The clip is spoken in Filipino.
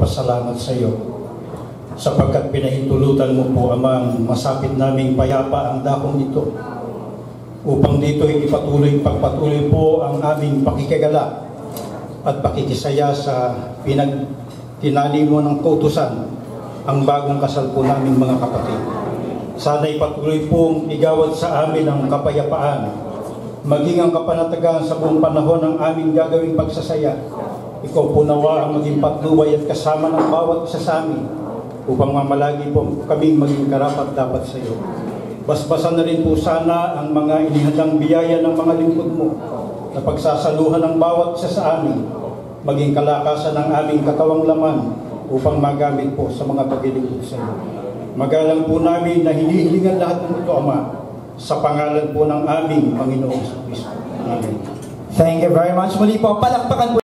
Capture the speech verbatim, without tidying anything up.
nagpapasalamat sa iyo sapagkat pinahintulutan mo po, Amang, masapit naming payapa ang dakong ito upang dito ipatuloy pagpatuloy po ang aming pakikigala at pakikisaya sa pinagtinali mo ng kautusan ang bagong kasal po naming mga kapatid. Sana'y patuloy pong igawad sa amin ang kapayapaan, maging ang kapanatagan sa buong panahon ng aming gagawing pagsasaya. Ikaw po nawa ang maging patnubay at kasama ng bawat isa sa amin upang mamalagi po kaming maging karapat dapat sa iyo. Basbasan na rin po sana ang mga inihandang biyaya ng mga lingkod mo na pagsasaluhan ng bawat isa sa amin, maging kalakasan ng aming katawang laman upang magamit po sa mga paglilingkod sa iyo. Magalang po namin na hinihilingan lahat ng ito, Ama, sa pangalan po ng aming Panginoong Kristo. Amen. Thank you very much. Muli po, palakpakan po